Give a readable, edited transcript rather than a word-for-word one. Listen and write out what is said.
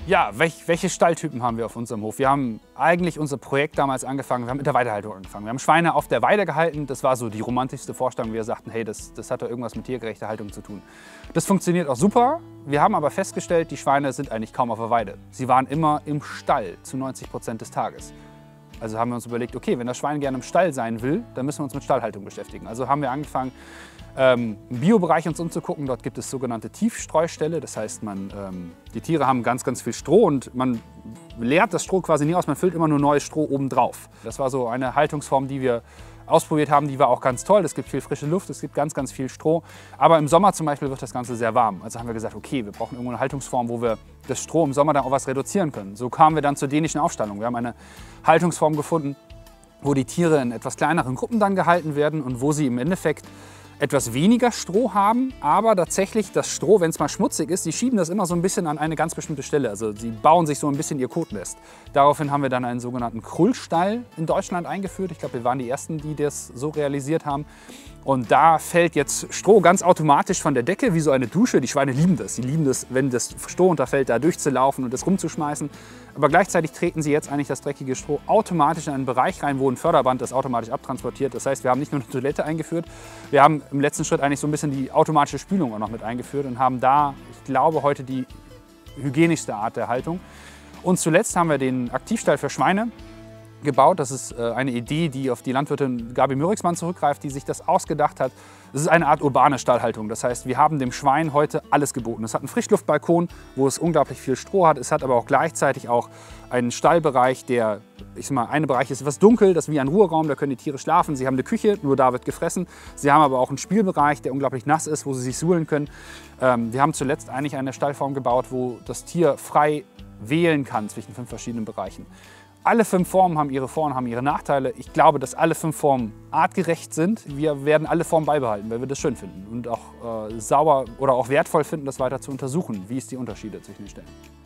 Ja, welche Stalltypen haben wir auf unserem Hof? Wir haben eigentlich unser Projekt damals angefangen, wir haben mit der Weidehaltung angefangen. Wir haben Schweine auf der Weide gehalten, das war so die romantischste Vorstellung. Wir sagten, hey, das hat doch irgendwas mit tiergerechter Haltung zu tun. Das funktioniert auch super. Wir haben aber festgestellt, die Schweine sind eigentlich kaum auf der Weide. Sie waren immer im Stall zu 90% des Tages. Also haben wir uns überlegt, okay, wenn das Schwein gerne im Stall sein will, dann müssen wir uns mit Stallhaltung beschäftigen. Also haben wir angefangen, im Biobereich uns umzugucken. Dort gibt es sogenannte Tiefstreuställe. Das heißt, die Tiere haben ganz viel Stroh und man leert das Stroh quasi nie aus, man füllt immer nur neues Stroh obendrauf. Das war so eine Haltungsform, die wir ausprobiert haben, die war auch ganz toll. Es gibt viel frische Luft, es gibt ganz viel Stroh. Aber im Sommer zum Beispiel wird das Ganze sehr warm. Also haben wir gesagt, okay, wir brauchen irgendwo eine Haltungsform, wo wir das Stroh im Sommer dann auch was reduzieren können. So kamen wir dann zur dänischen Aufstallung. Wir haben eine Haltungsform gefunden, wo die Tiere in etwas kleineren Gruppen dann gehalten werden und wo sie im Endeffekt etwas weniger Stroh haben, aber tatsächlich das Stroh, wenn es mal schmutzig ist, sie schieben das immer so ein bisschen an eine ganz bestimmte Stelle. Also sie bauen sich so ein bisschen ihr Kotnest. Daraufhin haben wir dann einen sogenannten Krullstall in Deutschland eingeführt. Ich glaube, wir waren die Ersten, die das so realisiert haben. Und da fällt jetzt Stroh ganz automatisch von der Decke, wie so eine Dusche. Die Schweine lieben das. Sie lieben das, wenn das Stroh runterfällt, da durchzulaufen und das rumzuschmeißen. Aber gleichzeitig treten sie jetzt eigentlich das dreckige Stroh automatisch in einen Bereich rein, wo ein Förderband das automatisch abtransportiert. Das heißt, wir haben nicht nur eine Toilette eingeführt, wir haben im letzten Schritt eigentlich so ein bisschen die automatische Spülung auch noch mit eingeführt und haben da, ich glaube, heute die hygienischste Art der Haltung. Und zuletzt haben wir den Aktivstall für Schweine gebaut. Das ist eine Idee, die auf die Landwirtin Gabi Mörixmann zurückgreift, die sich das ausgedacht hat. Das ist eine Art urbane Stallhaltung. Das heißt, wir haben dem Schwein heute alles geboten. Es hat einen Frischluftbalkon, wo es unglaublich viel Stroh hat. Es hat aber auch gleichzeitig auch einen Stallbereich, der, ich sag mal, ein Bereich ist etwas dunkel, das ist wie ein Ruheraum, da können die Tiere schlafen. Sie haben eine Küche, nur da wird gefressen. Sie haben aber auch einen Spielbereich, der unglaublich nass ist, wo sie sich suhlen können. Wir haben zuletzt eigentlich eine Stallform gebaut, wo das Tier frei wählen kann zwischen 5 verschiedenen Bereichen. Alle 5 Formen haben ihre Vor- und haben ihre Nachteile. Ich glaube, dass alle 5 Formen artgerecht sind. Wir werden alle Formen beibehalten, weil wir das schön finden und auch sauber oder auch wertvoll finden, das weiter zu untersuchen. Wie ist die Unterschiede zwischen den Stellen?